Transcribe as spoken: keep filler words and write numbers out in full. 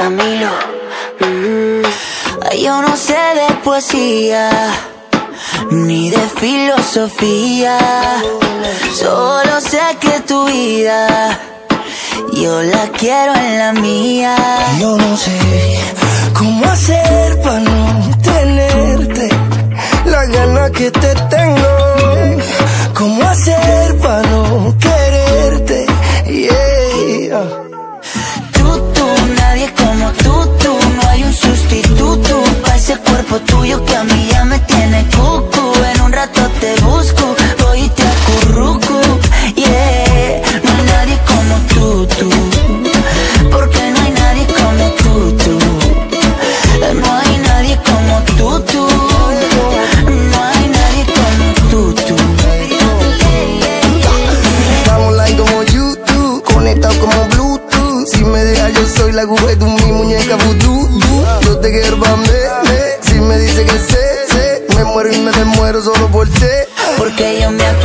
Camilo. Mm. Yo no sé de poesía ni de filosofía, solo sé que tu vida yo la quiero en la mía. Yo no sé cómo hacer para no tenerte la gana que te tengo. Cómo hacer para no quererte, yeah. Tú, tú, nadie como tú, tú. No hay un sustituto para ese cuerpo tuyo que a mí ya me tiene cucu. En un rato te busco, voy y te acurruco, yeah. No hay nadie como tú, tú. Porque no hay nadie como tú, tú. No hay nadie como tú, tú. No hay nadie como tú, tú. Estamos like como YouTube, conectados como Bluetooth. Si me dejas yo soy la aguja de tu mi muñeca vudú. Yo te quiero pa' me, me. Si me dice que sé, sé, me muero y me desmuero solo por ti. Porque yo me